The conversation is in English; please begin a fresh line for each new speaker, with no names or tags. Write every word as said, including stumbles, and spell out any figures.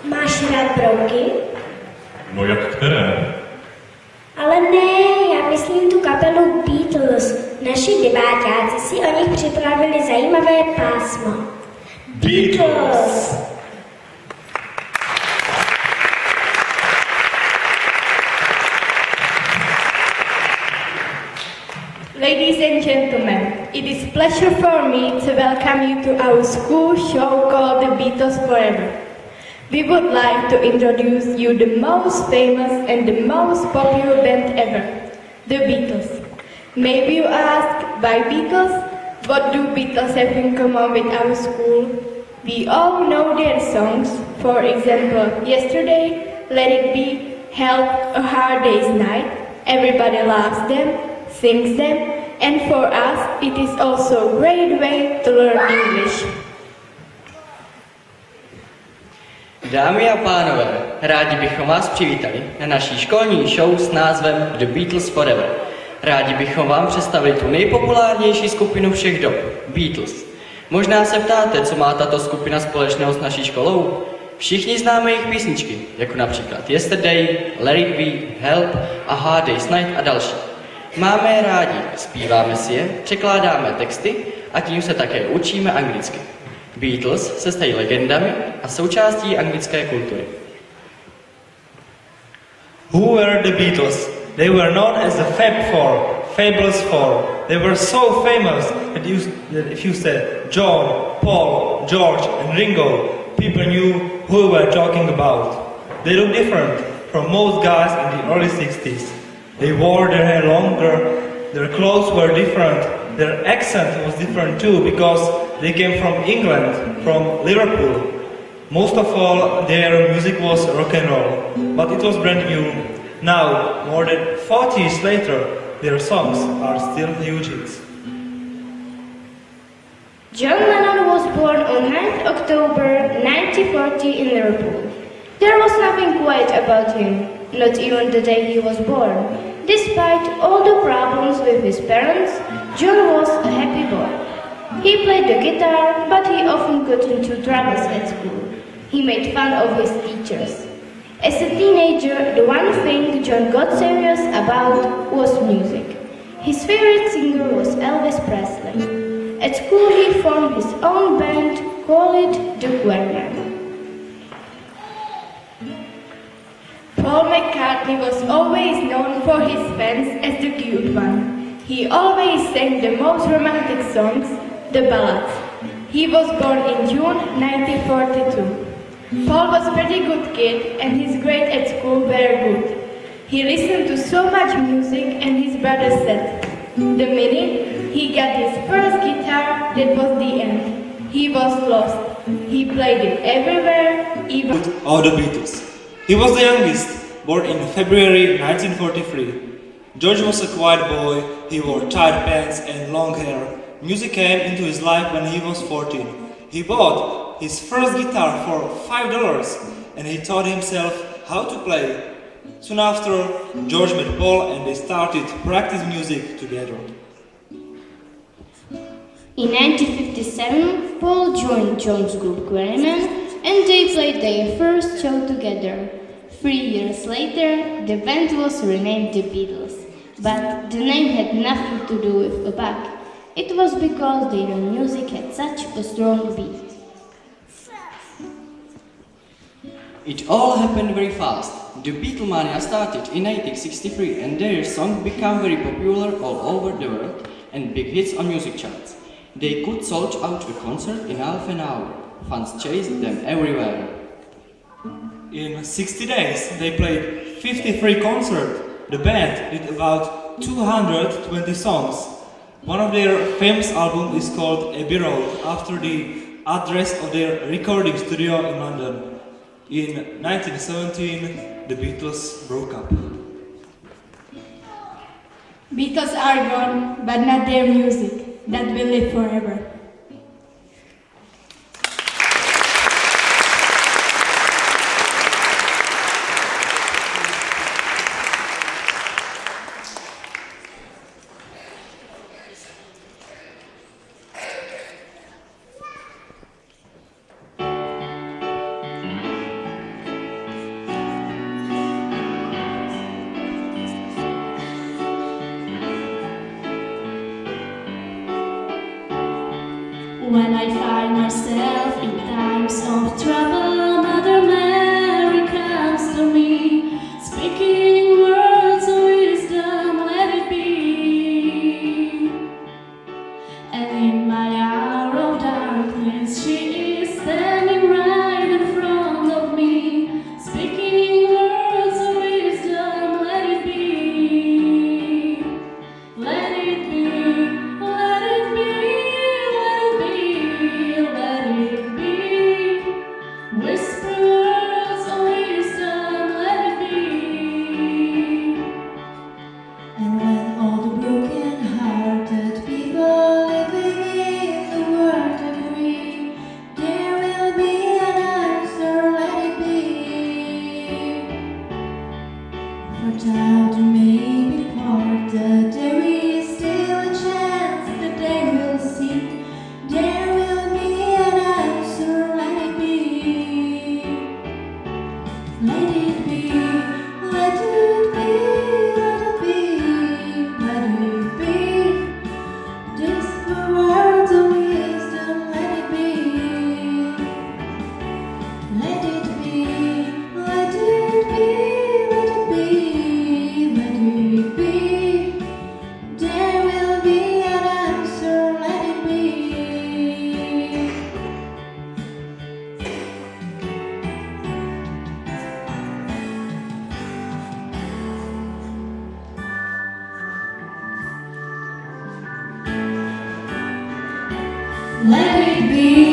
Máš rád brouky?
No jak které?
Ale ne, já myslím tu kapelu Beatles. Naši deváťáci si o nich připravili zajímavé pásmo. Beatles!
Ladies and gentlemen, it is a pleasure for me to welcome you to our school show called The Beatles Forever. We would like to introduce you the most famous and the most popular band ever, The Beatles. Maybe you ask, why Beatles? What do Beatles have in common with our school? We all know their songs, for example, Yesterday, Let It Be, Help, A Hard Day's Night. Everybody loves them, sings them, and for us it is also a great way to learn English.
Dámy a pánové, rádi bychom vás přivítali na naší školní show s názvem The Beatles Forever. Rádi bychom vám představili tu nejpopulárnější skupinu všech dob, Beatles. Možná se ptáte, co má tato skupina společného s naší školou? Všichni známe jejich písničky, jako například Yesterday, Let It Be, Help, A Hard Day's Night a další. Máme je rádi, zpíváme si je, překládáme texty a tím se také učíme anglicky. Beatles se stají legendami a součástí anglické kultury.
Who were the Beatles? They were known as the Fab Four, Fabulous Four. They were so famous that, you, that if you said John, Paul, George and Ringo, people knew who we were talking about. They looked different from most guys in the early sixties. They wore their hair longer, their clothes were different, their accent was different too because they came from England, from Liverpool. Most of all, their music was rock and roll, but it was brand new. Now, more than forty years later, their songs are still huge hits.
John Lennon was born on ninth of October nineteen forty in Liverpool. There was nothing quiet about him, not even the day he was born. Despite all the problems with his parents, John was a happy boy. He played the guitar, but he often got into troubles at school. He made fun of his teachers. As a teenager, the one thing John got serious about was music. His favorite singer was Elvis Presley. At school, he formed his own band, called it The Quarrymen. Paul McCartney was always known for his fans as the cute one. He always sang the most romantic songs, the ballads. He was born in June nineteen forty-two. Paul was a pretty good kid and his grades at school were good. He listened to so much music and his brother said, the minute he got his first guitar, that was the end. He was lost. He played it everywhere, even...
Of the Beatles. He was the youngest, born in February nineteen forty-three. George was a quiet boy, he wore tight pants and long hair. Music came into his life when he was fourteen. He bought his first guitar for five dollars and he taught himself how to play. Soon after, George met Paul and they started to practice music together.
In nineteen fifty-seven, Paul joined John's group Quarrymen and they played their first show together. Three years later, the band was renamed The Beatles, but the name had nothing to do with a bug. It was because their music had such a strong beat.
It all happened very fast. The Beatlemania started in nineteen sixty-three and their song became very popular all over the world and big hits on music charts. They could sold out a concert in half an hour. Fans chased them everywhere.
In sixty days, they played fifty-three concerts. The band did about two hundred twenty songs. One of their famous albums is called Abbey Road, after the address of their recording studio in London. In nineteen seventeen, the Beatles broke up.
Beatles are gone, but not their music. That will live forever.
when I find myself in times of trouble, Mother Mary comes to me, speaking words of wisdom, let it be. And in my hour of darkness, she is standing right in front of me, speaking words of wisdom, let it be. Let it be, let it be, let it be, whisper words of wisdom, let it be. And when all the broken-hearted people living in the world agree, there will be an answer, let it be. For doubt may be parted, there is still a chance that they will see. There will be an answer, let it be. Let it be, let it be, let it be, let it be. Just the words of wisdom, let it be. Let it be, let it be, let it be, let it be. There will be an answer, let it be. Let it be.